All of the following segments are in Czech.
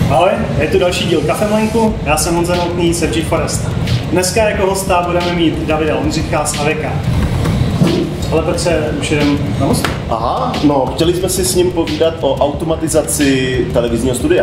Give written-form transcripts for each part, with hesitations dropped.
Ahoj, je tu další díl Kafemlinku, já jsem Honza Novotný z FG Forest. Dneska jako hosta budeme mít Davida Ondřicha z Aveka. Ale proč se už jdem na host? Aha, no, chtěli jsme si s ním povídat o automatizaci televizního studia.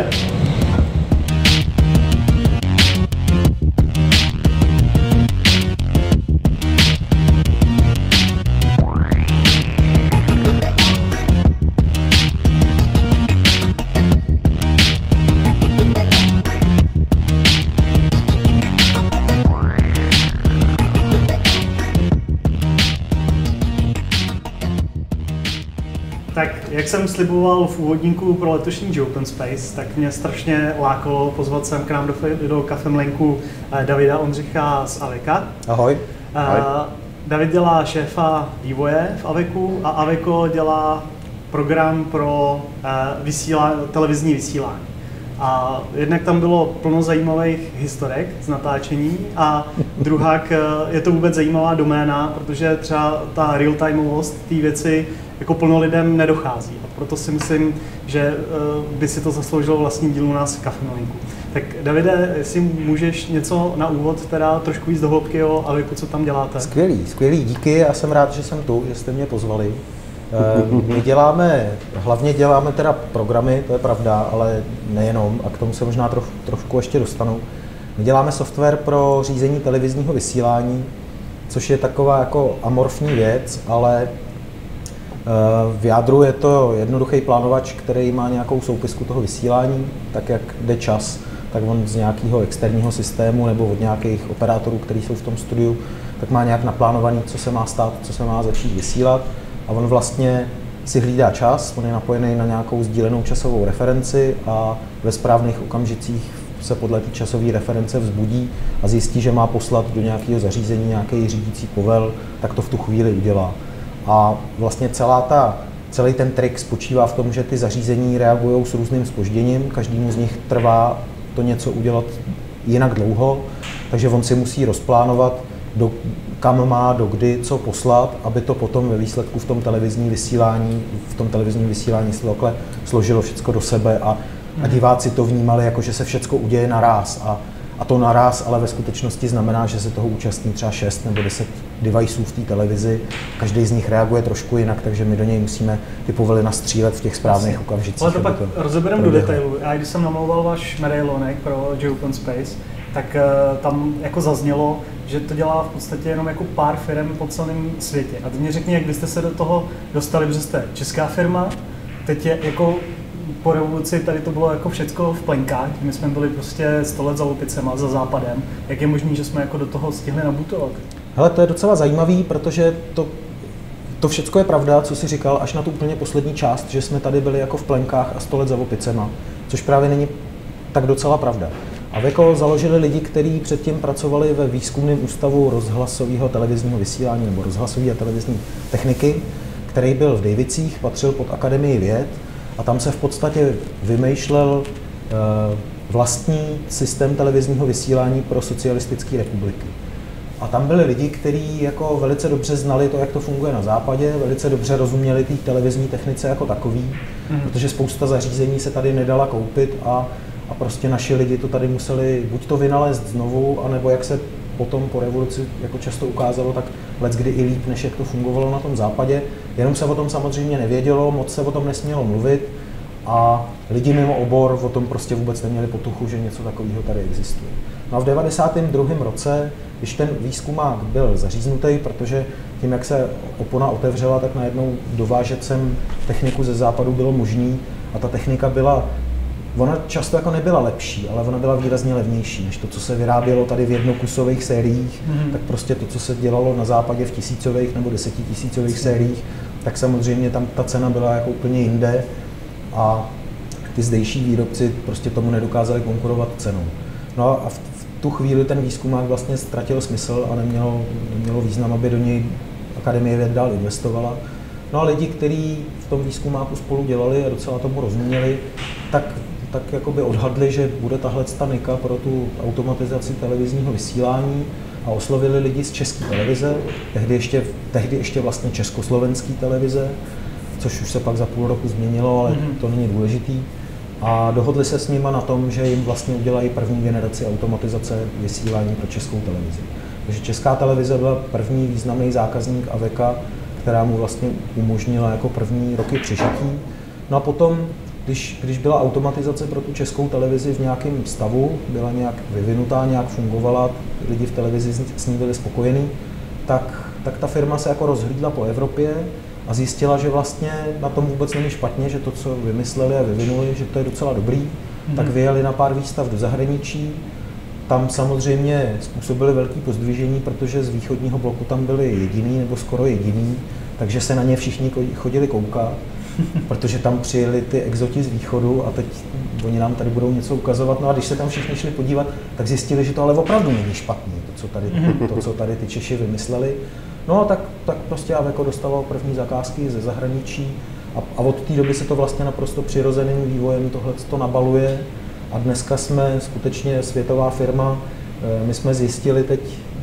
Tak, jak jsem sliboval v úvodníku pro letošní Open Space, tak mě strašně lákalo pozvat sem k nám do Kafemlinku Davida Ondřicha z Aveka. Ahoj. David dělá šéfa vývoje v Aveku a Aveko dělá program pro televizní vysílání. A jednak tam bylo plno zajímavých historek z natáčení a druhák je to vůbec zajímavá doména, protože třeba ta real-timeovost té věci jako plno lidem nedochází. A proto si myslím, že by si to zasloužilo vlastní díl u nás v Kafemlinku. Tak Davide, jestli můžeš něco na úvod, teda trošku víc do hloubky o Aveku, co tam děláte? Skvělý, díky, já jsem rád, že jsem tu, že jste mě pozvali. My hlavně děláme teda programy, to je pravda, ale nejenom, a k tomu se možná trošku ještě dostanu. My děláme software pro řízení televizního vysílání, což je taková jako amorfní věc, ale v jádru je to jednoduchý plánovač, který má nějakou soupisku toho vysílání, tak jak jde čas, tak on z nějakého externího systému nebo od nějakých operátorů, kteří jsou v tom studiu, tak má nějak naplánovaný, co se má stát, co se má začít vysílat. A on vlastně si hlídá čas, on je napojený na nějakou sdílenou časovou referenci a ve správných okamžicích se podle té časové reference vzbudí a zjistí, že má poslat do nějakého zařízení nějaký řídící povel, tak to v tu chvíli udělá. A vlastně celý ten trik spočívá v tom, že ty zařízení reagují s různým zpožděním, každému z nich trvá to něco udělat jinak dlouho, takže on si musí rozplánovat, kam má, dokdy, co poslat, aby to potom ve výsledku v tom televizním vysílání se takhle složilo všechno do sebe a diváci to vnímali jako, že se všechno uděje naráz. A to naráz ale ve skutečnosti znamená, že se toho účastní třeba 6 nebo 10 deviceů v té televizi. Každý z nich reaguje trošku jinak, takže my do něj musíme ty povely nastřílet v těch správných okamžicích. Ale to pak rozebereme do detailu. Já když jsem namlouval váš medailonek pro Open Space, tak tam jako zaznělo, že to dělá v podstatě jenom jako pár firm po celém světě. A teď mě řekni, jak vy jste se do toho dostali, protože jste česká firma, teď je jako po revoluci tady to bylo jako všecko v plenkách, my jsme byli prostě 100 let za opicema, za západem. Jak je možné, že jsme jako do toho stihli nabutovat? Hele, to je docela zajímavý, protože to všecko je pravda, co jsi říkal, až na tu úplně poslední část, že jsme tady byli jako v plenkách a 100 let za opicema, což právě není tak docela pravda. Aveko založili lidi, kteří předtím pracovali ve výzkumném ústavu rozhlasového televizního vysílání nebo rozhlasové a televizní techniky, který byl v Davicích, patřil pod Akademii věd a tam se v podstatě vymýšlel vlastní systém televizního vysílání pro socialistické republiky. A tam byli lidi, kteří jako velice dobře znali to, jak to funguje na západě, velice dobře rozuměli té televizní technice jako takový, protože spousta zařízení se tady nedala koupit a prostě naši lidi to tady museli buď to vynalézt znovu, anebo jak se potom po revoluci jako často ukázalo, tak leckdy i líp, než jak to fungovalo na tom západě. Jenom se o tom samozřejmě nevědělo, moc se o tom nesmělo mluvit a lidi mimo obor o tom prostě vůbec neměli potuchu, že něco takového tady existuje. No a v 92. roce, když ten výzkumák byl zaříznutý, protože tím, jak se opona otevřela, tak najednou dovážet sem techniku ze západu bylo možný a ta technika ona často jako nebyla lepší, ale ona byla výrazně levnější než to, co se vyrábělo tady v jednokusových sériích, tak prostě to, co se dělalo na západě v tisícových nebo desetitisícových sériích, tak samozřejmě tam ta cena byla jako úplně jinde a ty zdejší výrobci prostě tomu nedokázali konkurovat cenou. No a v tu chvíli ten výzkumák vlastně ztratil smysl a nemělo význam, aby do něj Akademie věd dál investovala. No a lidi, kteří v tom výzkumáku spolu dělali a docela tomu rozuměli, tak jakoby odhadli, že bude tahle nika pro tu automatizaci televizního vysílání a oslovili lidi z České televize, tehdy ještě vlastně československé televize, což už se pak za půl roku změnilo, ale to není důležitý. a dohodli se s nima na tom, že jim vlastně udělají první generaci automatizace vysílání pro Českou televizi. Takže Česká televize byla první významný zákazník Aveka, která mu vlastně umožnila jako první roky přežití. No a potom, když byla automatizace pro tu Českou televizi v nějakém stavu, byla nějak vyvinutá, nějak fungovala, lidi v televizi s ní byli spokojení, tak ta firma se jako rozhlídla po Evropě a zjistila, že vlastně na tom vůbec není špatně, že to, co vymysleli a vyvinuli, že to je docela dobrý, tak vyjeli na pár výstav do zahraničí. Tam samozřejmě způsobili velké pozdvižení, protože z východního bloku tam byli jediný nebo skoro jediný, takže se na ně všichni chodili koukat, protože tam přijeli ty exoti z východu a teď oni nám tady budou něco ukazovat. No a když se tam všichni šli podívat, tak zjistili, že to ale opravdu není špatný, to, co tady ty Češi vymysleli. No a tak prostě Aveco dostalo první zakázky ze zahraničí a od té doby se to vlastně naprosto přirozeným vývojem tohleto nabaluje a dneska jsme skutečně světová firma. My jsme zjistili teď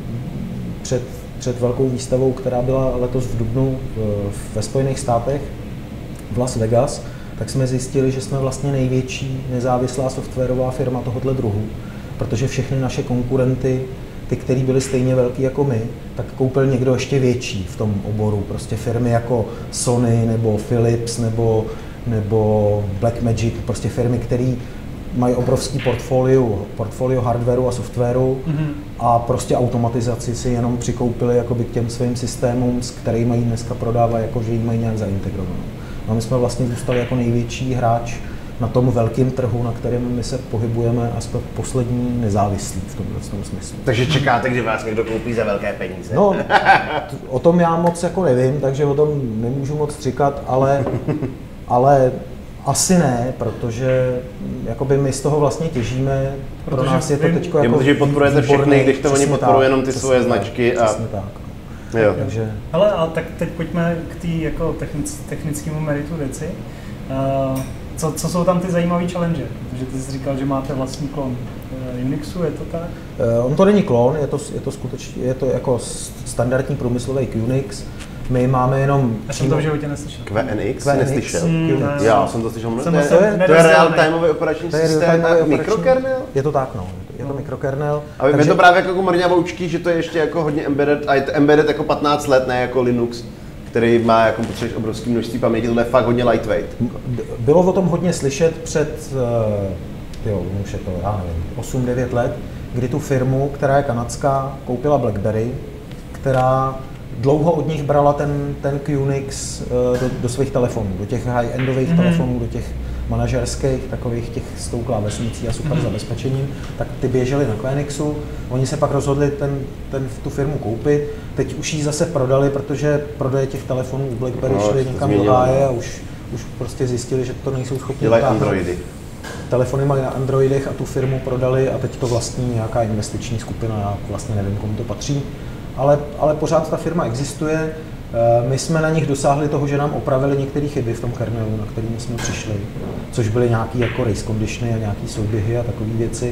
před velkou výstavou, která byla letos v dubnu ve Spojených státech, v Las Vegas, tak jsme zjistili, že jsme vlastně největší nezávislá softwarová firma tohoto druhu, protože všechny naše konkurenty, ty, který byly stejně velký jako my, tak koupil někdo ještě větší v tom oboru. Prostě firmy jako Sony nebo Philips nebo Blackmagic, prostě firmy, které mají obrovský portfolio hardwareu a softwaru a prostě automatizaci si jenom přikoupili jakoby k těm svým systémům, s kterými ji dneska prodávají, jakože ji mají nějak zaintegrovanou. No a my jsme vlastně zůstali jako největší hráč na tom velkém trhu, na kterém my se pohybujeme a jsme poslední nezávislí v tomto smyslu. Takže čekáte, kdy vás někdo koupí za velké peníze? No, o tom já moc jako nevím, takže o tom nemůžu moc říkat, ale asi ne, protože jakoby my z toho vlastně těžíme, pro nás je to teďko jako protože podporujete všechny, když to oni podporují jenom ty svoje značky. A... Přesně tak. Jo. Takže... Hele, a tak teď pojďme k té jako technickému meritu věci. Co jsou tam ty zajímavé challenge? Protože ty jsi říkal, že máte vlastní klon Unixu, je to tak? On to není klon, je to jako standardní průmyslový Unix. My máme jenom... Já jsem to v životě neslyšel. QNX? Neslyšel. Já jsem to slyšel. To je real-timeový operační systém a mikrokernel? Je to tak, no. Je to mikrokernel. A je to právě jako mrňavoučky, že to je ještě jako hodně embedded, a je to embedded jako 15 let, ne jako Linux, který má jako potřebuješ obrovské množství paměti, to je fakt hodně lightweight. Bylo o tom hodně slyšet před, už je to, já nevím, 8-9 let, kdy tu firmu, která je kanadská, koupila BlackBerry, která dlouho od nich brala ten QNX do svých telefonů, do těch high-endových telefonů, do těch manažerských, takových těch s tou klávesnicí a super zabezpečením, tak ty běžely na QNXu, oni se pak rozhodli tu firmu koupit, teď už ji zase prodali, protože prodeje těch telefonů u BlackBerry šly někam do háje a už prostě zjistili, že to nejsou schopni dělají Androidy. Telefony mají na Androidech a tu firmu prodali a teď to vlastní nějaká investiční skupina, já vlastně nevím, komu to patří, ale pořád ta firma existuje. My jsme na nich dosáhli toho, že nám opravili některé chyby v tom kernelu, na kterými jsme přišli, což byly nějaké jako race conditiony a nějaké souběhy a takové věci.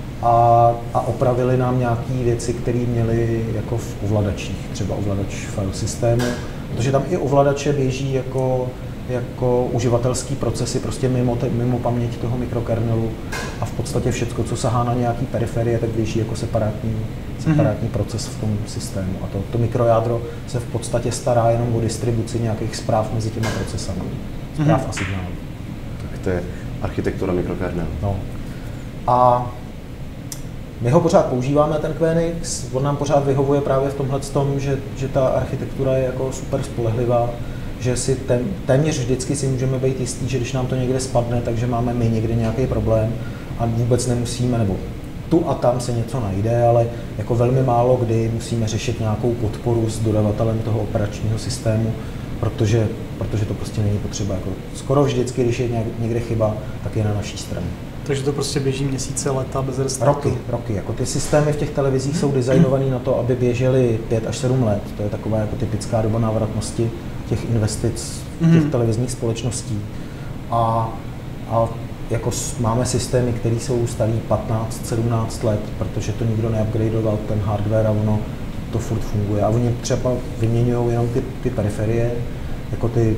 A opravili nám nějaké věci, které měly jako v ovladačích, třeba ovladač file systému, protože tam i ovladače běží jako uživatelský procesy prostě mimo paměť toho mikrokernelu a v podstatě všecko, co sahá na nějaký periferie, tak běží jako separátní proces v tom systému. A to mikrojádro se v podstatě stará jenom o distribuci nějakých zpráv mezi těma procesami. Zpráv a signálů. Tak to je architektura mikrokernelu. No. A my ho pořád používáme, ten QNX, on nám pořád vyhovuje právě v tomhletom, že ta architektura je jako super spolehlivá, že si téměř vždycky si můžeme být jistí, že když nám to někde spadne, takže máme my někde nějaký problém a vůbec nemusíme, nebo tu a tam se něco najde, ale jako velmi málo kdy musíme řešit nějakou podporu s dodavatelem toho operačního systému, protože to prostě není potřeba. Jako skoro vždycky, když je někde chyba, tak je na naší straně. Takže to prostě běží měsíce, leta bez restartu? Roky. Jako ty systémy v těch televizích jsou designované na to, aby běžely 5 až 7 let. To je taková jako typická doba návratnosti těch investic těch televizních společností. A jako máme systémy, které jsou starý 15-17 let, protože to nikdo neupgradeoval ten hardware a ono to furt funguje. A oni třeba vyměňují jenom ty periferie, jako ty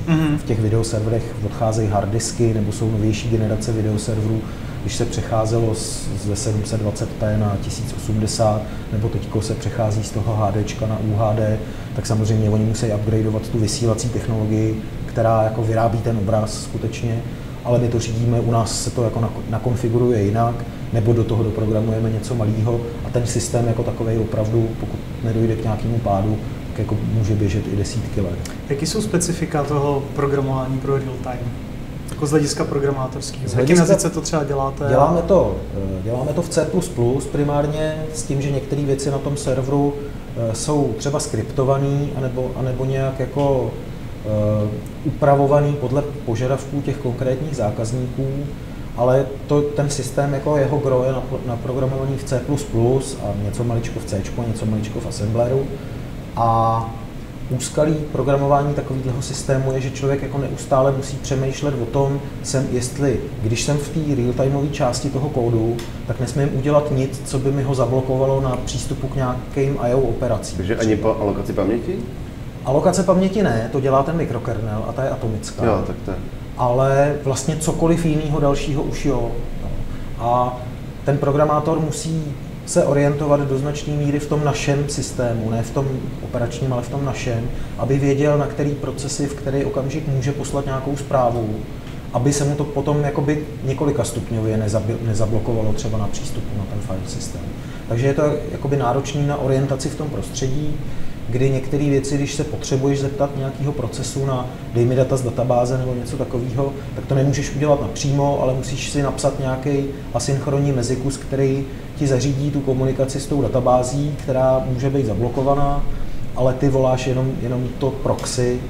v těch videoserverech odcházejí harddisky, nebo jsou novější generace videoserverů, když se přecházelo ze 720p na 1080, nebo teďko se přechází z toho HDčka na UHD, tak samozřejmě oni musí upgradeovat tu vysílací technologii, která jako vyrábí ten obraz skutečně, ale my to řídíme, u nás se to jako nakonfiguruje jinak, nebo do toho doprogramujeme něco malého a ten systém jako takovej opravdu, pokud nedojde k nějakému pádu, tak jako může běžet i desítky let. Jaký jsou specifika toho programování pro real time? Jako z hlediska programátorského. V jakém jazyce to třeba děláte? Děláme to v C++ primárně s tím, že některé věci na tom serveru jsou třeba skriptované anebo nějak jako upravovaný podle požadavků těch konkrétních zákazníků, ale ten systém jako jeho gro je naprogramovaný v C++ a něco maličko v C, něco maličko v assembleru. A úskalí programování takového systému je, že člověk jako neustále musí přemýšlet o tom, když jsem v té real-timeové části toho kódu, tak nesmím udělat nic, co by mi ho zablokovalo na přístupu k nějakým I/O operacím. Takže ani po alokaci paměti? Alokace paměti ne, to dělá ten mikrokernel a ta je atomická. Jo, tak to je. Ale vlastně cokoliv jiného dalšího už jo. A ten programátor musí se orientovat do značné míry v tom našem systému, ne v tom operačním, ale v tom našem, aby věděl, na který procesy v který okamžik může poslat nějakou zprávu, aby se mu to potom jakoby několika stupňově nezablokovalo třeba na přístupu na ten file systém. Takže je to jakoby náročný na orientaci v tom prostředí, kdy některé věci, když se potřebuješ zeptat nějakého procesu na dej mi data z databáze nebo něco takového, tak to nemůžeš udělat napřímo, ale musíš si napsat nějaký asynchronní mezikus, který ti zařídí tu komunikaci s tou databází, která může být zablokovaná, ale ty voláš jenom to proxy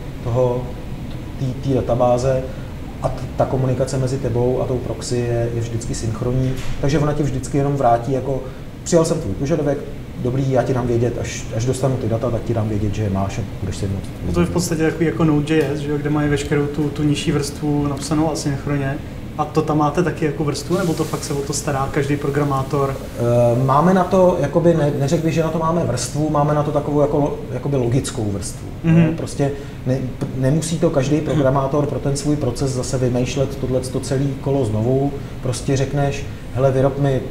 té databáze a ta komunikace mezi tebou a tou proxy je vždycky synchronní, takže ona ti vždycky jenom vrátí jako přijal jsem tvůj požadavek, dobrý, já ti dám vědět, až dostanu ty data, tak ti dám vědět, že je máš a budeš si moct. To je v podstatě takový jako Node.js, že jo, kde mají veškerou tu nižší vrstvu napsanou asynchronně. A to tam máte taky jako vrstvu, nebo to fakt se o to stará každý programátor? Máme na to, jakoby neřekl bych, že na to máme vrstvu, máme na to takovou jakoby logickou vrstvu. Mm-hmm. Prostě nemusí to každý programátor pro ten svůj proces zase vymýšlet tohleto celý kolo znovu. Prostě řekneš, hele, vyrob mi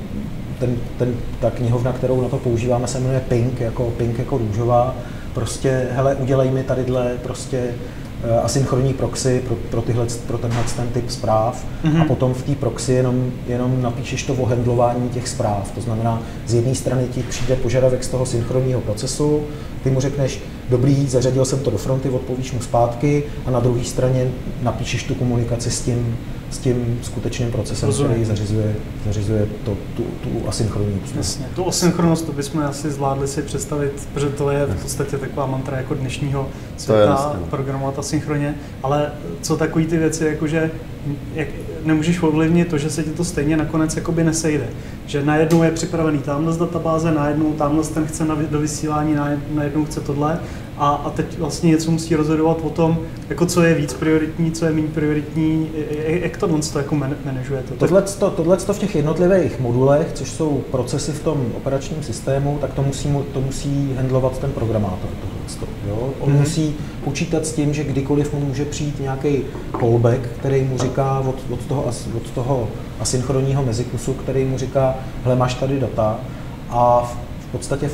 ta knihovna, kterou na to používáme, se jmenuje Pink jako růžová. Prostě, hele, udělej mi tadyhle prostě asynchronní proxy pro tenhle typ zpráv a potom v té proxy jenom napíšeš to ohandlování těch zpráv. To znamená, z jedné strany ti přijde požadavek z toho synchronního procesu, ty mu řekneš, dobrý, zařadil jsem to do fronty, odpovíš mu zpátky a na druhé straně napíšeš tu komunikaci s tím skutečným procesem, který zařizuje tu asynchronní. Jasně, tu asynchronnost to bychom asi zvládli si představit, protože to je v podstatě taková mantra jako dnešního světa, programovat asynchronně, ale co takový ty věci, jakože nemůžeš ovlivnit to, že se ti to stejně nakonec jakoby nesejde. Že najednou je připravený tamhle z databáze, najednou tamhle ten chce do vysílání, najednou chce tohle a teď vlastně něco musí rozhodovat o tom, jako co je víc prioritní, co je méně prioritní, jak to jako manažuje to? Tohleto v těch jednotlivých modulech, což jsou procesy v tom operačním systému, tak to musí handlovat ten programátor. Jo? On musí počítat s tím, že kdykoliv mu může přijít nějaký callback, který mu říká od toho asynchronního mezikusu, který mu říká, hele, máš tady data a v podstatě v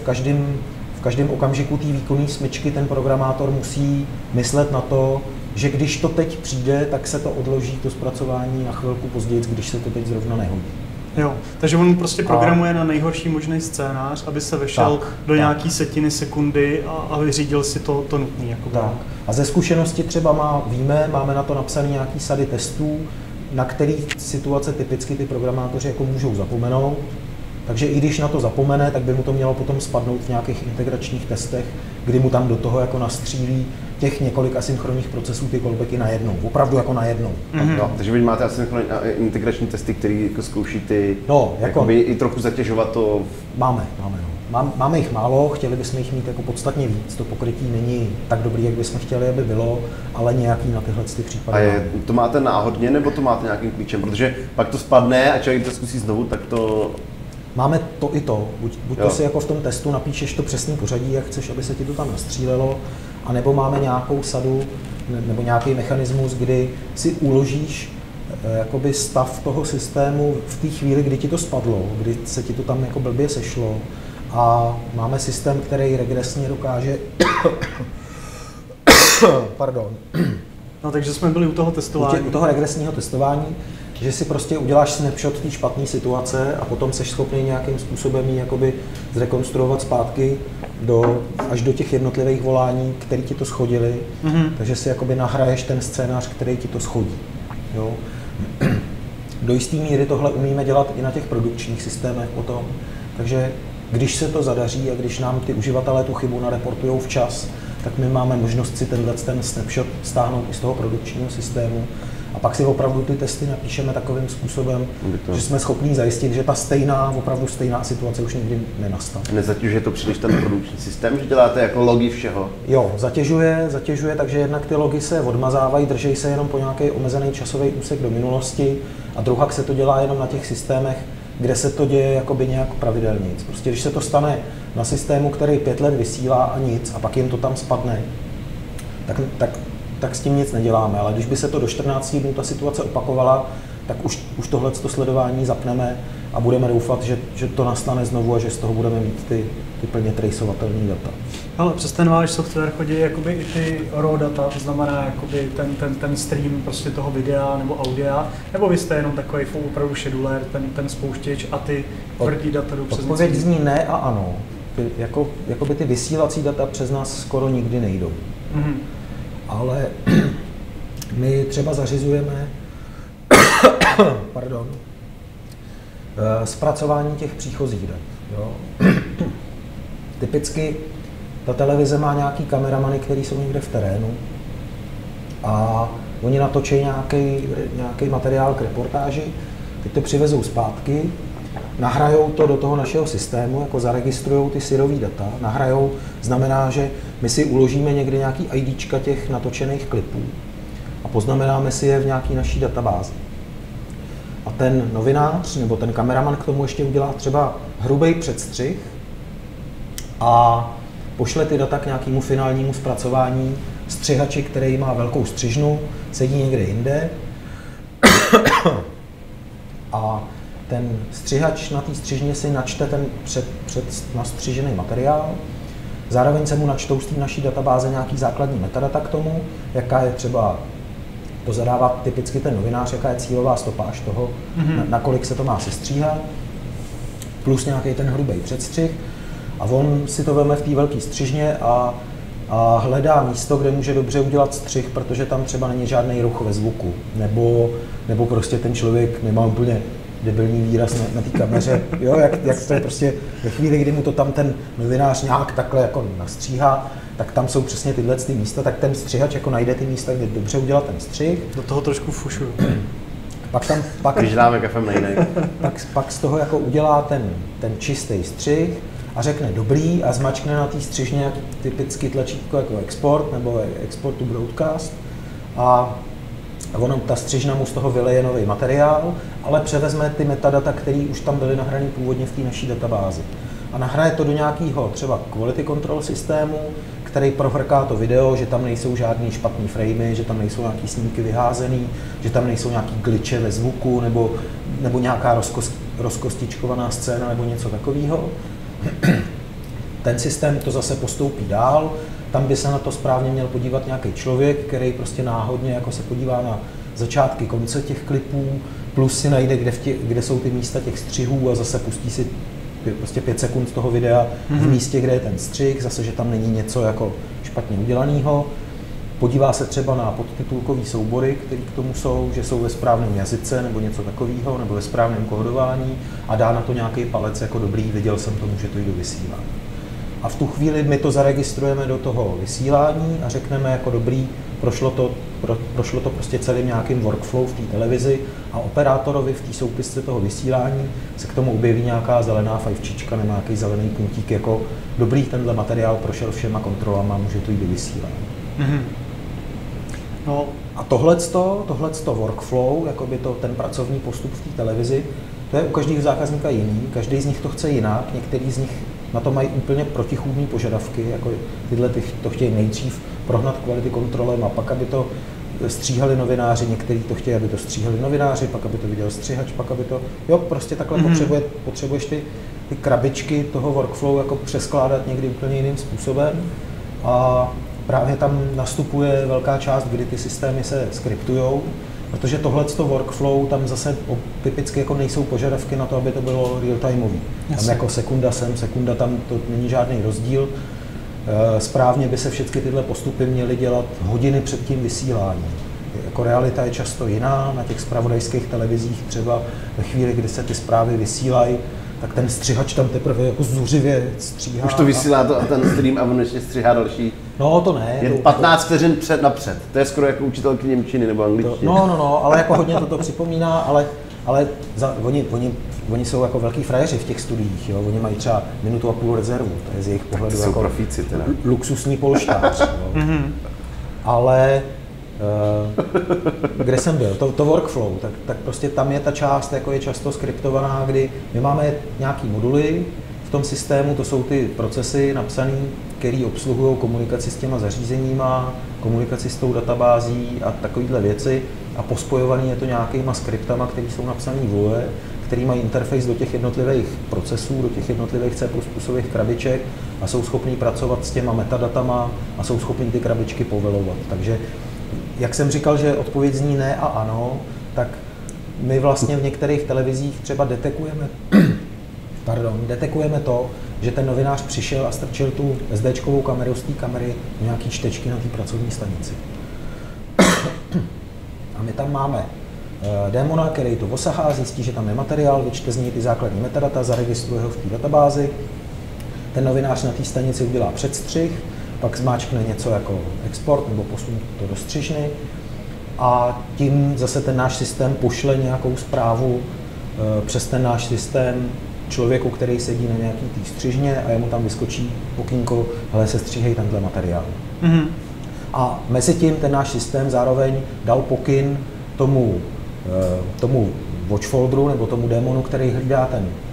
každém okamžiku té výkonné smyčky ten programátor musí myslet na to, že když to teď přijde, tak se to odloží, to zpracování na chvilku později, když se to teď zrovna nehodí. Jo, takže on prostě programuje na nejhorší možný scénář, aby se vešel do nějaký setiny sekundy a vyřídil si to nutné. Tak. A ze zkušenosti třeba máme na to napsané nějaký sady testů, na který situace typicky ty programátoři jako můžou zapomenout. Takže i když na to zapomene, tak by mu to mělo potom spadnout v nějakých integračních testech, kdy mu tam do toho jako nastřílí těch několik asynchronních procesů ty callbacky najednou, opravdu jako najednou. Mm-hmm. No, takže vy máte asynchronní integrační testy, které jako zkouší ty, jakoby i trochu zatěžovat to? Máme. Máme jich málo, chtěli bychom jich mít jako podstatně víc, to pokrytí není tak dobrý, jak bychom chtěli, aby bylo, ale nějaký na tyhle případy. A to máte náhodně, nebo to máte nějakým klíčem? Protože pak to spadne a člověk to zkusí znovu, tak to... Máme to i to. Buď to si jako v tom testu napíšeš to přesný pořadí, jak chceš, aby se ti to tam nastřílelo, anebo máme nějakou sadu nebo nějaký mechanismus, kdy si uložíš jakoby stav toho systému v té chvíli, kdy ti to spadlo, kdy se ti to tam jako blbě sešlo, a máme systém, který regresně dokáže pardon. No, takže jsme byli u toho testování. U toho regresního testování, že si prostě uděláš snapshot té špatné situace a potom seš schopný nějakým způsobem ji jakoby zrekonstruovat zpátky až do těch jednotlivých volání, které ti to shodily. Takže si jakoby nahraješ ten scénář, který ti to shodí. Jo? Do jisté míry tohle umíme dělat i na těch produkčních systémech potom. Takže když se to zadaří a když nám ty uživatelé tu chybu nareportujou včas, tak my máme možnost si ten snapshot stáhnout i z toho produkčního systému. A pak si opravdu ty testy napíšeme takovým způsobem, že jsme schopni zajistit, že ta opravdu stejná situace už nikdy nenastane. Nezatěžuje to příliš ten produkční systém, že děláte jako logy všeho? Jo, zatěžuje, takže jednak ty logy se odmazávají, drží se jenom po nějaký omezený časový úsek do minulosti, a druhak se to dělá jenom na těch systémech, kde se to děje jakoby nějak pravidelně. Prostě když se to stane na systému, který 5 let vysílá a nic, a pak jim to tam spadne, tak s tím nic neděláme. Ale když by se to do 14 dnů ta situace opakovala, tak už tohleto sledování zapneme a budeme doufat, že to nastane znovu a že z toho budeme mít ty plně traceovatelné data. Ale přes ten váš software chodí jakoby i ty raw data, to znamená jakoby ten stream prostě toho videa nebo audia, nebo vy jste jenom takový opravdu scheduler, ten spouštěč a ty tvrdý data jdou přes nic? Odpověď zní ne a ano. Jakoby ty vysílací data přes nás skoro nikdy nejdou. Ale my třeba zařizujeme zpracování těch příchozích dat. Jo. Typicky ta televize má nějaký kameramany, který jsou někde v terénu, a oni natočí nějaký materiál k reportáži, teď to přivezou zpátky, nahrajou to do toho našeho systému, jako zaregistrujou ty syrový data, nahrajou, znamená, že my si uložíme někdy nějaký IDčka těch natočených klipů a poznamenáme si je v nějaký naší databázi. A ten novinář nebo ten kameraman k tomu ještě udělá třeba hrubý předstřih a pošle ty data k nějakému finálnímu zpracování střihači, který má velkou střižnu, sedí někde jinde a ten střihač na té střižně si načte ten před nastřižený materiál. Zároveň se mu načtou z té naší databáze nějaký základní metadata k tomu, jaká je třeba, to zadává typicky ten novinář, jaká je cílová stopáž toho, nakolik se to má sestříhat, plus nějaký ten hrubý předstřih. A on si to veme v té velké střižně a hledá místo, kde může dobře udělat střih, protože tam třeba není žádný ruch ve zvuku, nebo prostě ten člověk nemá úplně debilní výraz na té kameře, jo, jak to je prostě ve chvíli, kdy mu to tam ten novinář nějak takhle jako nastříhá, tak tam jsou přesně tyhle ty místa, tak ten střihač jako najde ty místa, kde dobře udělat ten střih. Do toho trošku fušuju. Když dáme kafem nejnej. Pak z toho jako udělá ten čistý střih a řekne dobrý a zmačkne na té střižně typicky tlačítko jako export nebo export to broadcast a ta střižna mu z toho vyleje nový materiál, ale převezme ty metadata, které už tam byly nahrané původně v té naší databázi. A nahraje to do nějakého třeba quality control systému, který prohrká to video, že tam nejsou žádný špatný framey, že tam nejsou nějaký snímky vyházený, že tam nejsou nějaký glitche ve zvuku nebo nějaká rozkostičkovaná scéna nebo něco takového. Ten systém to zase postoupí dál, tam by se na to správně měl podívat nějaký člověk, který prostě náhodně jako se podívá na začátky, konce těch klipů, plus si najde, kde jsou ty místa těch střihů a zase pustí si prostě 5 sekund z toho videa v místě, kde je ten střih, zase, že tam není něco jako špatně udělaného. Podívá se třeba na podtitulkový soubory, které k tomu jsou, že jsou ve správném jazyce nebo něco takového, nebo ve správném kódování a dá na to nějaký palec jako dobrý, viděl jsem to, může to jít do vysílání. A v tu chvíli my to zaregistrujeme do toho vysílání a řekneme jako dobrý, prošlo to prostě celým nějakým workflow v té televizi a operátorovi v té soupisce toho vysílání se k tomu objeví nějaká zelená fajfčička nebo nějaký zelený puntík jako dobrý, tenhle materiál prošel všema kontrolama, může to jít do vysílání. No a tohleto workflow, jakoby ten pracovní postup v té televizi, to je u každého zákazníka jiný, každý z nich to chce jinak, některý z nich na to mají úplně protichůdné požadavky, jako tyhle to chtějí nejdřív prohnat kvalitě kontrolem a pak, aby to stříhali novináři, někteří to chtějí, aby to stříhali novináři, pak, aby to viděl střihač, pak, aby to, jo, prostě takhle potřebuješ ty krabičky toho workflow jako přeskládat někdy úplně jiným způsobem a právě tam nastupuje velká část, kdy ty systémy se skriptujou, protože tohleto workflow, tam zase typicky jako nejsou požadavky na to, aby to bylo real-timeový. Tam jako sekunda sem, sekunda tam, to není žádný rozdíl. Správně by se všechny tyhle postupy měly dělat hodiny před tím vysíláním. Jako realita je často jiná, na těch zpravodajských televizích třeba ve chvíli, kdy se ty zprávy vysílají, tak ten střihač tam teprve jako zuřivě stříhá. Už to vysílá to a ten stream a on ještě stříhá další. No to ne. Jen 15 vteřin napřed. To je skoro jako učitelky němčiny nebo angličtiny. No, ale jako hodně to připomíná, ale oni jsou jako velký frajeři v těch studiích, jo? Oni mají třeba minutu a půl rezervu, to je z jejich pohledu jako profíci, teda. Luxusní polštář. Ale kde jsem byl, to workflow, tak prostě tam je ta část, jako je často skriptovaná, kdy my máme nějaký moduly v tom systému, to jsou ty procesy napsané, které obsluhují komunikaci s těma zařízeníma, komunikaci s tou databází a takovéhle věci a pospojovaný je to nějakýma skriptama, které jsou napsané vůle, který mají interface do těch jednotlivých procesů, do těch jednotlivých C++ krabiček a jsou schopní pracovat s těma metadatama a jsou schopní ty krabičky povelovat. Takže, jak jsem říkal, že odpověď zní ne a ano, tak my vlastně v některých televizích třeba detekujeme to, že ten novinář přišel a strčil tu SDčkovou kameru z té kamery do nějaký čtečky na té pracovní stanici. A my tam máme démona, který to osahá, zjistí, že tam je materiál, vyčte z něj ty základní metadata, zaregistruje ho v té databázi. Ten novinář na té stanici udělá předstřih, pak zmáčkne něco jako export nebo posun to do střižny a tím zase ten náš systém pošle nějakou zprávu přes ten náš systém člověku, který sedí na nějaký té střižně a jemu tam vyskočí okýnko, hele, se stříhej tenhle materiál. Mm-hmm. A mezi tím ten náš systém zároveň dal pokyn tomu watch folderu nebo tomu démonu, který hlídá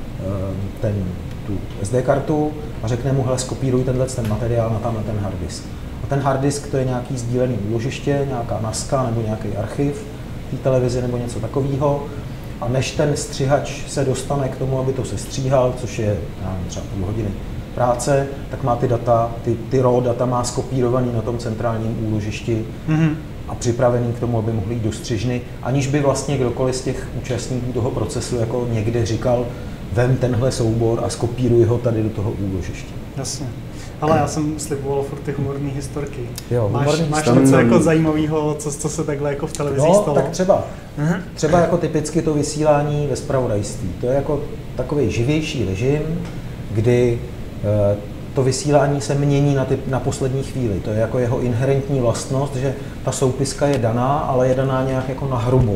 tu SD kartu a řekne mu, hele, skopíruj ten materiál na tamhle ten hard disk. A ten hard disk to je nějaký sdílený úložiště, nějaká NASka nebo nějaký archiv té televize nebo něco takového. A než ten střihač se dostane k tomu, aby to sestříhal, což je třeba půl hodiny práce, tak má ty data, ty raw data má skopírovaný na tom centrálním úložišti a připravený k tomu, aby mohli jít do střižny, aniž by vlastně kdokoliv z těch účastníků toho procesu jako někde říkal, vem tenhle soubor a skopíruj ho tady do toho úložiště. Jasně. Ale já jsem sliboval furt ty humorní historky. Jo, máš něco jako zajímavého, co se takhle jako v televizi stalo? Tak třeba jako typicky to vysílání ve zpravodajství. To je jako takový živější režim, kdy to vysílání se mění na poslední chvíli. To je jako jeho inherentní vlastnost, že ta soupiska je daná, ale je daná nějak jako nahrubo.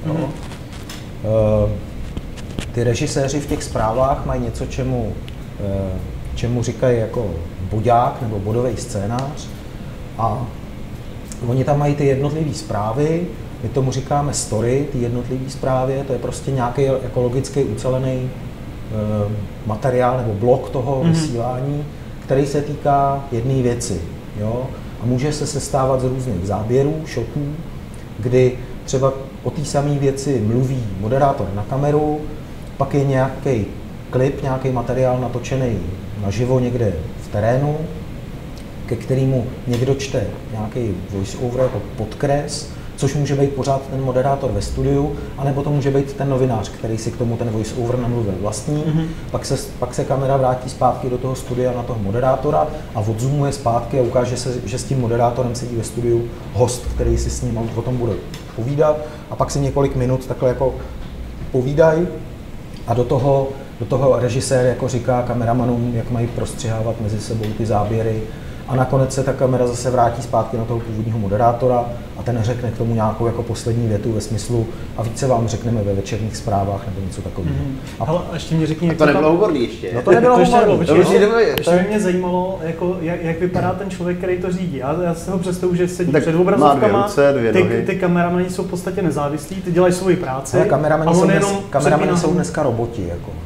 Ty režiséři v těch zprávách mají něco, čemu říkají jako bodák nebo bodový scénář a oni tam mají ty jednotlivé zprávy, my tomu říkáme story, ty jednotlivé zprávy, to je prostě nějaký jako logicky ucelený materiál nebo blok toho vysílání, který se týká jedné věci. Jo? A může se sestávat z různých záběrů, shotů, kdy třeba o té samé věci mluví moderátor na kameru, pak je nějaký klip, nějaký materiál natočený naživo někde v terénu, ke kterému někdo čte nějaký voice-over jako podkres, což může být pořád ten moderátor ve studiu, anebo to může být ten novinář, který si k tomu ten voice-over namluvil vlastní. Pak se kamera vrátí zpátky do toho studia na toho moderátora a odzoomuje zpátky a ukáže se, že s tím moderátorem sedí ve studiu host, který si s ním o tom bude povídat a pak si několik minut takhle jako povídají a do toho režisér jako říká kameramanům, jak mají prostřihávat mezi sebou ty záběry a nakonec se ta kamera zase vrátí zpátky na toho původního moderátora a ten řekne k tomu nějakou jako poslední větu ve smyslu a více vám řekneme ve večerních zprávách nebo něco takového. Ale ještě mě řekni, jak to nebylo humorný ještě. No to nebylo humorný. Ještě by mě zajímalo, jako, jak vypadá ten člověk, který to řídí. Já si ho představuji, že sedí před obrazovkama, ty kameramani jsou v podstatě nezávislí, ty dělají svoji práci. Kameramani jsou dneska roboti. Jako.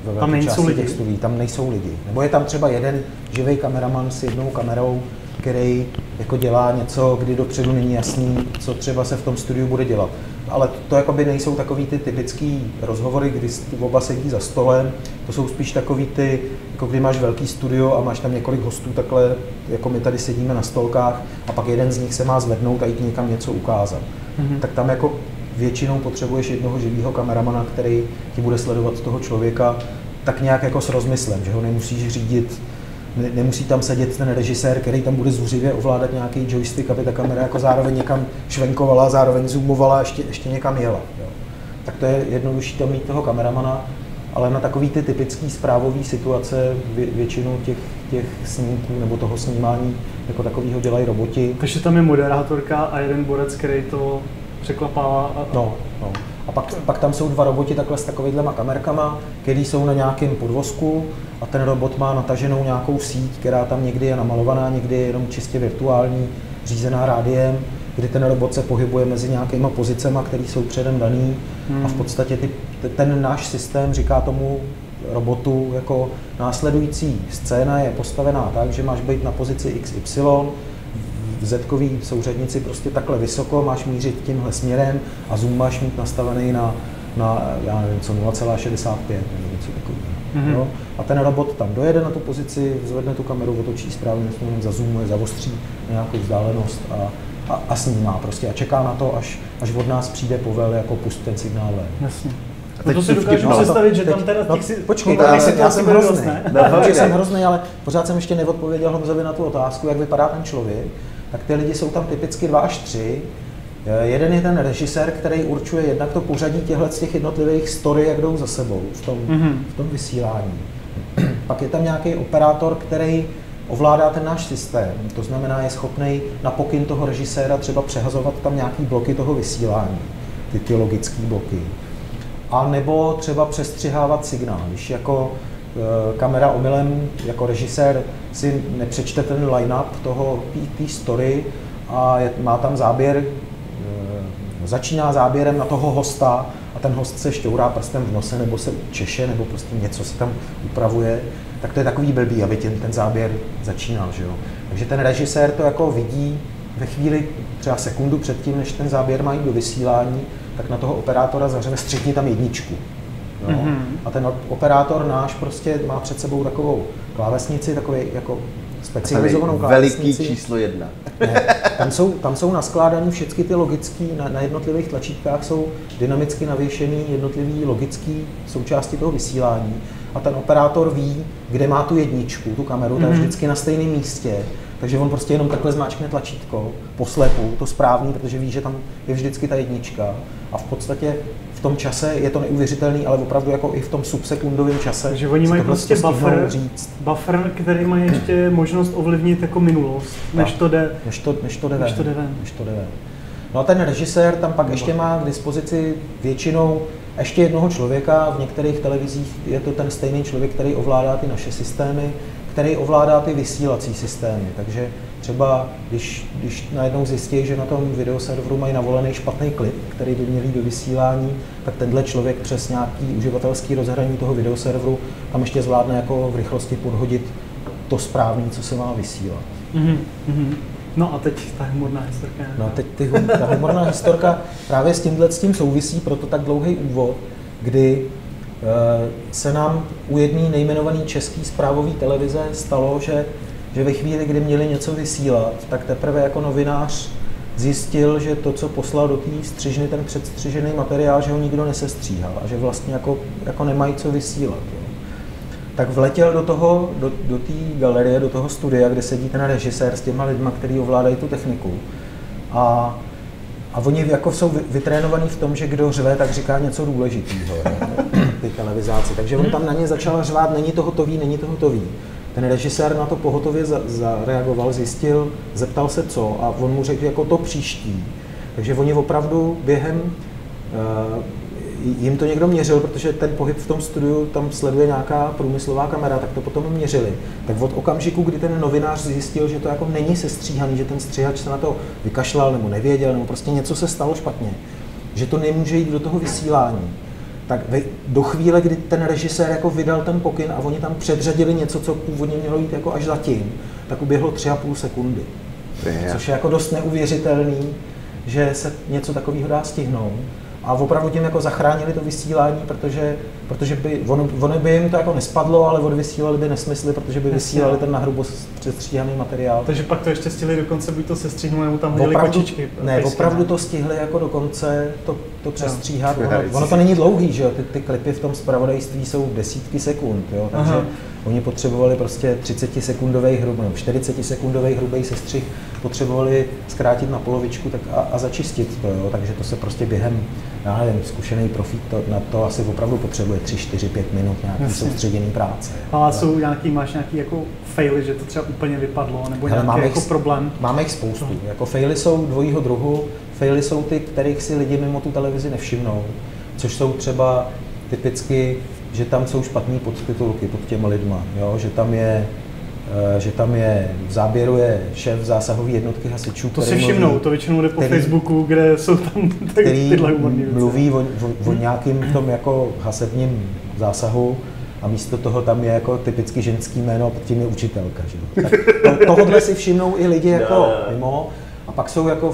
ve Tam velké nejsou části lidi? těch studií, tam nejsou lidi. Nebo je tam třeba jeden živý kameraman s jednou kamerou, který jako dělá něco, kdy dopředu není jasný, co třeba se v tom studiu bude dělat. Ale to jakoby nejsou takový ty typický rozhovory, kdy oba sedí za stolem, to jsou spíš takový ty, jako kdy máš velký studio a máš tam několik hostů takhle, jako my tady sedíme na stolkách a pak jeden z nich se má zvednout a jít někam něco ukázat. Tak tam jako většinou potřebuješ jednoho živého kameramana, který ti bude sledovat toho člověka tak nějak jako s rozmyslem, že ho nemusíš řídit. Nemusí tam sedět ten režisér, který tam bude zuřivě ovládat nějaký joystick, aby ta kamera jako zároveň někam švenkovala, zároveň zoomovala a ještě někam jela. Jo. Tak to je jednodušší tam mít toho kameramana, ale na takový ty typický zprávové situace většinu těch snímků nebo toho snímání jako takového dělají roboti. Takže tam je moderátorka a jeden borec, který to překlapává. No. A pak tam jsou dva roboti takhle s takovýhlema kamerkama, který jsou na nějakém podvozku a ten robot má nataženou nějakou síť, která tam někdy je namalovaná, někdy je jenom čistě virtuální, řízená rádiem, kdy ten robot se pohybuje mezi nějakýma pozicema, které jsou předem daný a v podstatě ten náš systém říká tomu robotu jako následující scéna je postavená tak, že máš být na pozici XY, v Z-kový souřadnici prostě takhle vysoko, máš mířit tímhle směrem a zoom máš mít nastavený na já nevím co, 0,65 nebo něco takového. A ten robot tam dojede na tu pozici, zvedne tu kameru, otočí správným směrem, zazoomuje, zavostří na nějakou vzdálenost a snímá prostě a čeká na to, až od nás přijde povel, jako pust ten signál ven. Jasně. No to si dokážu představit, že tam teda počkej, já jsem hrozný. Jsem hrozný, ale pořád jsem ještě neodpověděl Honzovi na tu otázku, jak vypadá ten člověk. Tak ty lidi jsou tam typicky 2 až 3. Jeden je ten režisér, který určuje jednak to pořadí těch jednotlivých story, jak jdou za sebou v tom vysílání. Pak je tam nějaký operátor, který ovládá ten náš systém. To znamená, je schopný na pokyn toho režiséra třeba přehazovat tam nějaký bloky toho vysílání, ty logické bloky. A nebo třeba přestřihávat signál. Když jako kamera omylem, jako režisér si nepřečte ten line-up té story a má tam záběr, začíná záběrem na toho hosta a ten host se šťourá prstem v nose nebo se češe nebo prostě něco se tam upravuje, tak to je takový blbý, aby ten záběr začínal, že jo. Takže ten režisér to jako vidí ve chvíli třeba sekundu předtím, než ten záběr má jít do vysílání, tak na toho operátora zařve střihni tam jedničku. Jo? A ten operátor náš prostě má před sebou takovou klávesnici, takový jako specializovanou klávesnici. Veliký číslo 1. Ne, tam jsou naskládané všechny ty logické, na jednotlivých tlačítkách jsou dynamicky navěšený jednotlivý logický součásti toho vysílání. A ten operátor ví, kde má tu jedničku, tu kameru, ta je vždycky na stejném místě. Takže on prostě jenom takhle zmáčkne tlačítko poslepu, to správný, protože ví, že tam je vždycky ta jednička. A v podstatě v tom čase je to neuvěřitelný, ale opravdu jako i v tom subsekundovém čase. Takže oni mají prostě buffer, který má ještě možnost ovlivnit jako minulost, než to jde ven. No a ten režisér tam pak ještě má k dispozici většinou ještě jednoho člověka, v některých televizích je to ten stejný člověk, který ovládá ty naše systémy, který ovládá ty vysílací systémy. Takže třeba, když najednou zjistí, že na tom videoserveru mají navolený špatný klip, který by měl jít do vysílání, tak tenhle člověk přes nějaký uživatelský rozhraní toho videoserveru tam ještě zvládne jako v rychlosti podhodit to správné, co se má vysílat. No a teď ta humorná historka. No teď ta humorná historka právě s tím souvisí, proto tak dlouhý úvod, kdy se nám u jedné nejmenované české zprávové televize stalo, že ve chvíli, kdy měli něco vysílat, tak teprve jako novinář zjistil, že to, co poslal do té střižny, ten předstřižený materiál, že ho nikdo nesestříhal a že vlastně jako nemají co vysílat. Jo. Tak vletěl do té galerie, do toho studia, kde sedí ten režisér s těma lidma, kteří ovládají tu techniku. A oni jako jsou vytrénovaní v tom, že kdo řve, tak říká něco důležitého, ty televizáci. Takže on tam na ně začal řvát, není to hotový. Ten režisér na to pohotově zareagoval, zjistil, zeptal se co a on mu řekl jako to příští. Takže oni opravdu během, jim to někdo měřil, protože ten pohyb v tom studiu tam sleduje nějaká průmyslová kamera, tak to potom měřili. Tak od okamžiku, kdy ten novinář zjistil, že to jako není sestříhaný, že ten střihač se na to vykašlal nebo nevěděl, nebo prostě něco se stalo špatně, že to nemůže jít do toho vysílání, tak do chvíle, kdy ten režisér jako vydal ten pokyn a oni tam předřadili něco, co původně mělo jít jako až zatím, tak uběhlo 3,5 sekundy. Což je jako dost neuvěřitelný, že se něco takového dá stihnout. A opravdu tím jako zachránili to vysílání, protože by, ono by jim to jako nespadlo, ale odvysílali by nesmysly, protože by vysílali ten nahrubo přestříhaný materiál. Takže pak to ještě stihli dokonce buď to sestřihnout, nebo tam hodili kočičky. Ne, opravdu to stihli jako dokonce to přestříhat. Ono to není dlouhý, že jo, ty klipy v tom zpravodajství jsou desítky sekund, jo, takže oni potřebovali prostě 30-sekundový hrubý, 40-sekundový hrubý sestřih, potřebovali zkrátit na polovičku a začistit to, jo, takže to se prostě během, já nevím, zkušený profík na to asi opravdu potřebuje 3, 4, 5 minut nějaký soustředěný práce. Ale máš nějaký jako faily, že to třeba úplně vypadlo, nebo nějaký jako problém? Máme jich spoustu. Jako faily jsou dvojího druhu. Faily jsou ty, kterých si lidi mimo tu televizi nevšimnou, což jsou třeba typicky, že tam jsou špatný podtitulky pod těma lidma, jo? Že tam je v záběru je šéf zásahové jednotky hasičů, to si všimnou, to většinou jde po Facebooku, kde jsou tam tyhle humorní věci. Mluví o nějakým tom jako hasebním zásahu a místo toho tam je jako typicky ženský jméno, pod tím je učitelka. Že? Tak tohodle si všimnou i lidi jako mimo a pak jsou jako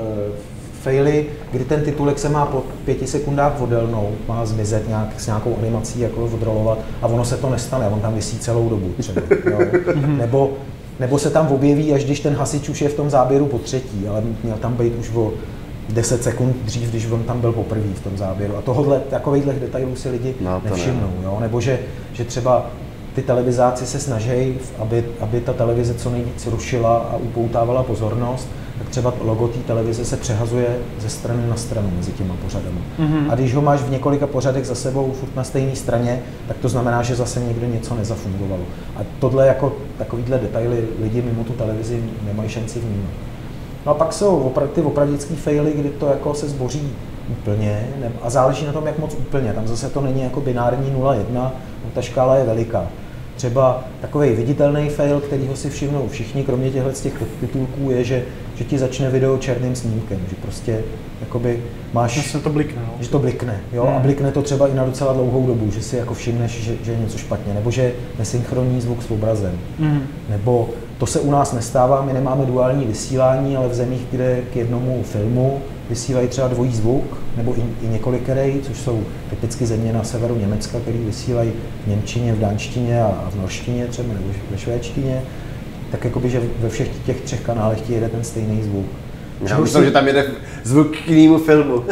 faily, kdy ten titulek se má po 5 sekundách odelnout, má zmizet s nějakou animací jako odrolovat a ono se to nestane, on tam visí celou dobu třeba, jo. Nebo se tam objeví, až když ten hasič už je v tom záběru po třetí, ale měl tam být už o 10 sekund dřív, když on tam byl poprvé v tom záběru. A takovýchhle detailů si lidi nevšimnou, jo. Nebo že třeba ty televizáci se snaží, aby ta televize co nejvíc rušila a upoutávala pozornost, tak třeba logo té televize se přehazuje ze strany na stranu mezi těma pořadama. A když ho máš v několika pořadech za sebou furt na stejné straně, tak to znamená, že zase někde něco nezafungovalo. A tohle jako takovýhle detaily lidi mimo tu televizi nemají šanci vnímat. No a pak jsou ty opravdický faily, kdy to jako se zboří úplně a záleží na tom, jak moc úplně. Tam zase to není jako binární 0,1, ta škála je veliká. Třeba takový viditelný fail, kterýho si všimnou všichni, kromě těch podtitulků, je, že ti začne video černým snímkem, že prostě jakoby máš... to blikne, no. Že to blikne, jo, a blikne to třeba i na docela dlouhou dobu, že si jako všimneš, že je něco špatně, nebo že nesynchronní zvuk s obrazem, nebo to se u nás nestává, my nemáme duální vysílání, ale v zemích, kde k jednomu filmu vysílají třeba dvojí zvuk, nebo i několikerý, což jsou typicky země na severu Německa, který vysílají v němčině, v dánštině a v norštině třeba, nebo ve švédštině, tak jakoby, že ve všech těch 3 kanálech ti jede ten stejný zvuk. Já myslím, že tam jede zvuk k jinému filmu.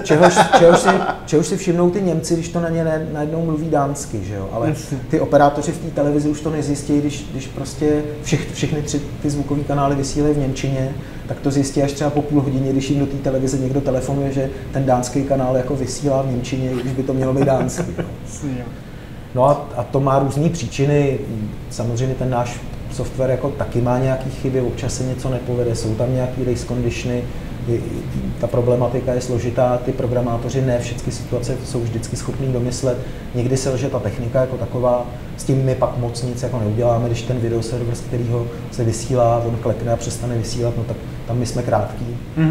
Čehož si všimnou ty Němci, když to na ně najednou mluví dánsky, že jo? Ale ty operátoři v té televizi už to nezjistí, když prostě všechny 3 ty zvukové kanály vysílají v němčině, tak to zjistí až třeba po půl hodině, když jim do té televize někdo telefonuje, že ten dánský kanál jako vysílá v němčině, když by to mělo být dánsky. No a to má různé příčiny. Samozřejmě ten náš software jako taky má nějaké chyby, občas se něco nepovede, jsou tam nějaké race conditiony, ta problematika je složitá, ty programátoři ne všechny situace jsou vždycky schopní domyslet, někdy selže ta technika jako taková, s tím my pak moc nic jako neuděláme, když ten videoserver, z kterého se vysílá, on klekne a přestane vysílat, no tak tam my jsme krátký.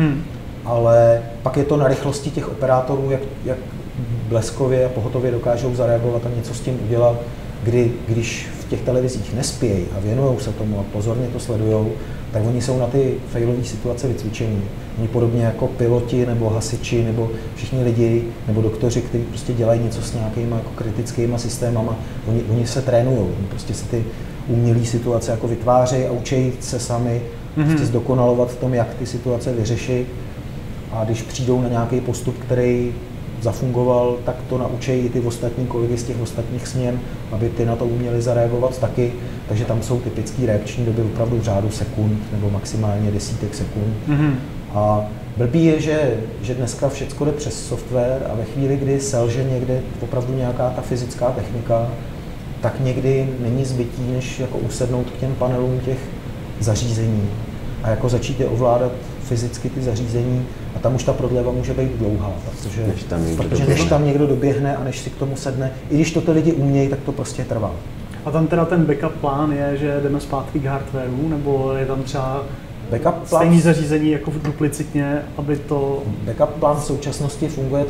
Ale pak je to na rychlosti těch operátorů, jak bleskově a pohotově dokážou zareagovat a něco s tím udělat, když v těch televizích nespějí a věnují se tomu a pozorně to sledujou, tak oni jsou na ty failové situace vycvičení. Oni podobně jako piloti nebo hasiči nebo všichni lidi nebo doktoři, kteří prostě dělají něco s nějakýma jako kritickýma systémama, oni se trénují, oni prostě si ty umělé situace jako vytvářejí a učí se sami prostě zdokonalovat v tom, jak ty situace vyřešit. A když přijdou na nějaký postup, který zafungoval, tak to naučí i ty ostatní kolegy z těch ostatních směn, aby ty na to uměli zareagovat taky. Takže tam jsou typické reakční doby opravdu v řádu sekund nebo maximálně desítek sekund. A blbý je, že dneska všechno jde přes software a ve chvíli, kdy selže někde opravdu nějaká ta fyzická technika, tak někdy není zbytí, než jako usednout k těm panelům těch zařízení a jako začít je ovládat fyzicky ty zařízení a tam už ta prodleva může být dlouhá, protože než tam někdo doběhne a než si k tomu sedne, i když to ty lidi umějí, tak to prostě trvá. A tam teda ten backup plán je, že jdeme zpátky k hardwareu, nebo je tam třeba stejné zařízení jako duplicitně, aby to... Backup plán v současnosti funguje tak,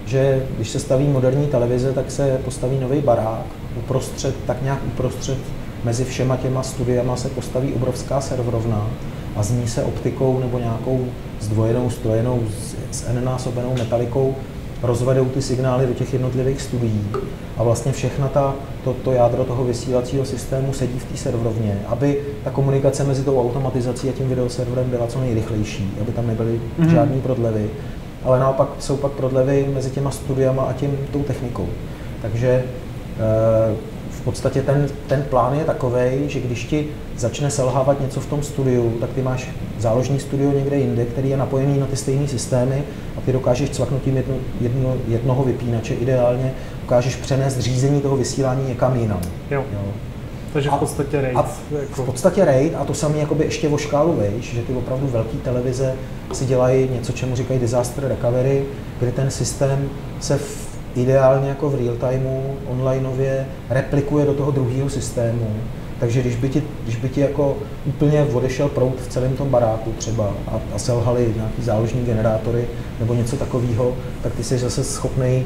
že když se staví moderní televize, tak se postaví nový barák, tak nějak uprostřed mezi všema těma studiama se postaví obrovská serverovna a z ní se optikou nebo nějakou zdvojenou, strojenou, s n-násobenou metalikou rozvedou ty signály do těch jednotlivých studií a vlastně všechna to jádro toho vysílacího systému sedí v té serverovně, aby ta komunikace mezi tou automatizací a tím videoserverem byla co nejrychlejší, aby tam nebyly žádný prodlevy, ale naopak jsou pak prodlevy mezi těma studiama a tou technikou. Takže v podstatě ten plán je takovej, že když ti začne selhávat něco v tom studiu, tak ty máš záložní studio někde jinde, který je napojený na ty stejné systémy a ty dokážeš cvaknutím jednoho vypínače ideálně, dokážeš přenést řízení toho vysílání někam jinam. Jo. Takže v podstatě RAID. V podstatě RAID a to samé jakoby ještě o škálu vejš, že ty opravdu velké televize si dělají něco, čemu říkají disaster recovery, kdy ten systém se ideálně jako v real timeu, onlineově replikuje do toho druhého systému. Takže když by ti jako úplně odešel proud v celém tom baráku třeba a selhaly nějaký záložní generátory nebo něco takového, tak ty jsi zase schopnej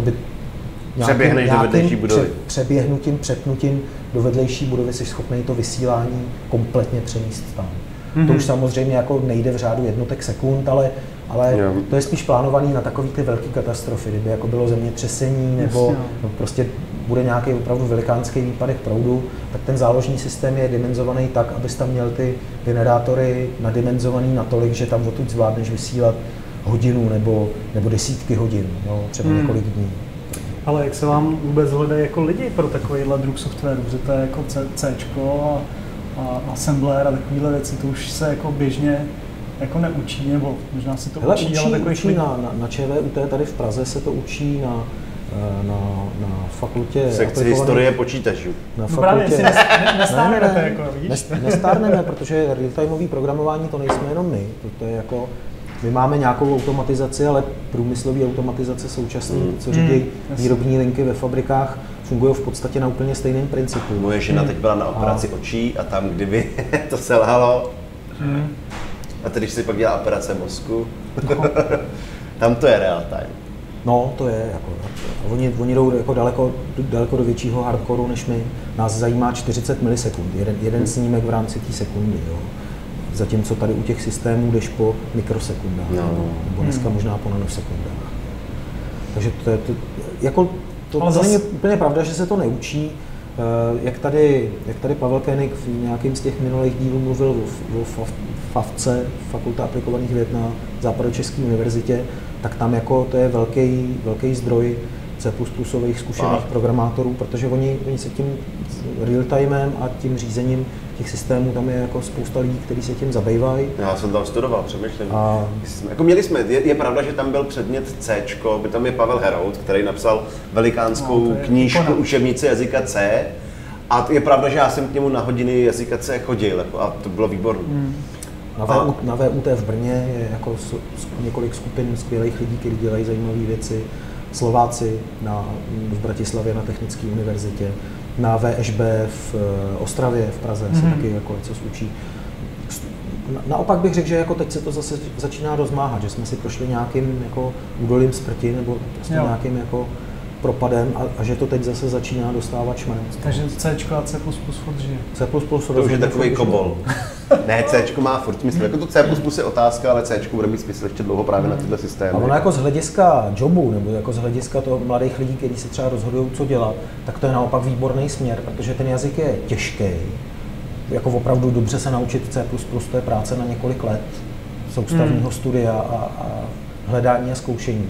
přepnutím do vedlejší budovy jsi schopnej to vysílání kompletně přenést tam. To už samozřejmě jako nejde v řádu jednotek sekund, ale to je spíš plánovaný na takový ty velké katastrofy, kdyby jako bylo zemětřesení nebo prostě bude nějaký opravdu velikánský výpadek proudu, tak ten záložní systém je dimenzovaný tak, abys tam měl ty generátory nadimenzovaný natolik, že tam odtud zvládneš vysílat hodinu nebo desítky hodin, třeba několik dní. Ale jak se vám vůbec hledají jako lidi pro takovýhle druh softwaru, že to je jako Cčko a assembler a takovéhle věci, to už se jako běžně jako neučí, nebo možná si to učí, ale učí na ČVUT tady v Praze se to učí na fakultě sekci historie počítačů. Na fakultě... nestárneme, jako, vidíš? Nestárneme, protože real-timeový programování to nejsme jenom my. To je jako, my máme nějakou automatizaci, ale průmyslové automatizace současné, co řídí výrobní linky ve fabrikách, fungují v podstatě na úplně stejném principu. Moje žena teď byla na operaci očí a tam, kdyby to selhalo, a teď, když si pak dělá operace mozku, tam to je real time. No, to je jako, oni jdou jako daleko do většího hardcoreu než my. Nás zajímá 40 milisekund, jeden snímek v rámci té sekundy. Jo. Zatímco tady u těch systémů jdeš po mikrosekundách, nebo dneska možná po nanosekundách. Takže to není úplně pravda, že se to neučí. Jak tady Pavel Koenig v nějakým z těch minulých dílů mluvil o FAVce, Fakulta aplikovaných věd na Západočeské univerzitě, tak tam jako to je velký zdroj C++ zkušených programátorů, protože oni se tím real-timem a tím řízením těch systémů, tam je jako spousta lidí, kteří se tím zabývají. Já jsem tam studoval, přemýšlím. Jako je pravda, že tam byl předmět Cčko, by tam je Pavel Herout, který napsal velikánskou knížku učebnice jazyka C. A je pravda, že já jsem k němu na hodiny jazyka C chodil a to bylo výborné. Na VUT v Brně je jako několik skupin skvělých lidí, kteří dělají zajímavé věci. Slováci v Bratislavě na Technické univerzitě, na VŠB v Ostravě, v Praze se taky jako něco učí. Naopak bych řekl, že jako teď se to zase začíná rozmáhat, že jsme si prošli nějakým jako údolím smrti nebo prostě nějakým jako propadem a že to teď zase začíná dostávat šmrnc. Takže Cčko a C++ furt žije. C++ to už je takový kobol. Ne, Cčko má furt smysl. Jako to C++ je otázka, ale Cčko bude mít smysl ještě dlouho právě na tyhle systémy. A ono jako z hlediska jobu, nebo jako z hlediska toho mladých lidí, kteří se třeba rozhodují, co dělat, tak to je naopak výborný směr, protože ten jazyk je těžký. Jako opravdu dobře se naučit C++, to je práce na několik let soustavního studia a hledání a zkoušení.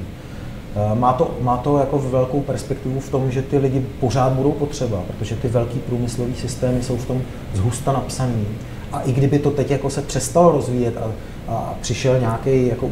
Má to jako velkou perspektivu v tom, že ty lidi pořád budou potřeba, protože ty velký průmyslové systémy jsou v tom zhusta napsaný. A i kdyby to teď jako se přestalo rozvíjet a přišel nějaký jako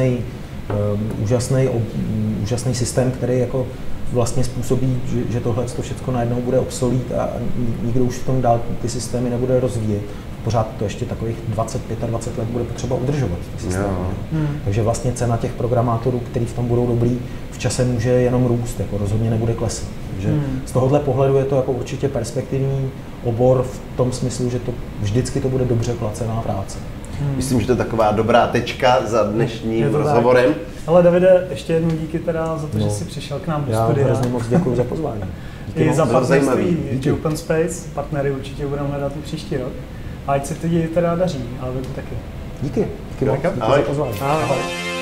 úžasný systém, který jako vlastně způsobí, že tohle všechno najednou bude obsolít a nikdo už v tom dál ty systémy nebude rozvíjet. pořád to ještě takových 20-25 let bude potřeba udržovat. Takže vlastně cena těch programátorů, kteří v tom budou dobrý, v čase může jenom růst, jako rozhodně nebude klesat. Takže z tohohle pohledu je to jako určitě perspektivní obor v tom smyslu, že to vždycky to bude dobře placená práce. Myslím, že to je taková dobrá tečka za dnešním rozhovorem. Ale Davide, ještě jednou díky teda za to, že jsi přišel k nám do studia. Já hrozně moc děkuji za pozvání. I za partnerství Open Space. Partnery určitě budeme hledat i příští rok. A ať se ty teda daří, ale vy taky. Díky moc za pozvání. Ahoj.